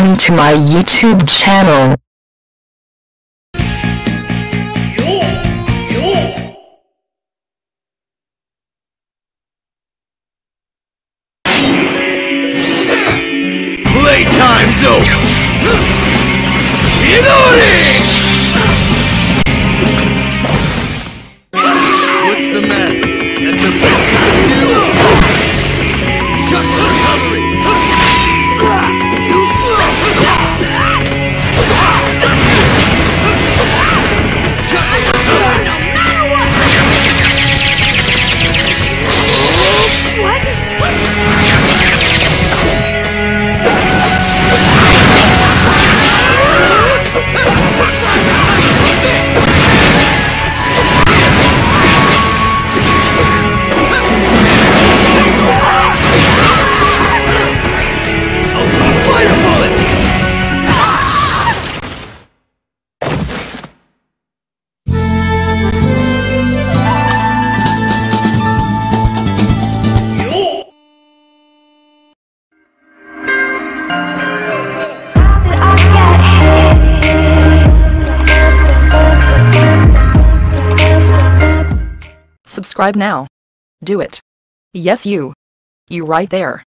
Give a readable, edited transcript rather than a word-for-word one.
welcome to my YouTube channel. Playtime's over! Chidori! What's the matter? That's the best you can do! Shut the recovery! Too slow! Shut the recovery! No matter what! What? Subscribe now. Do it. Yes, you. You right there.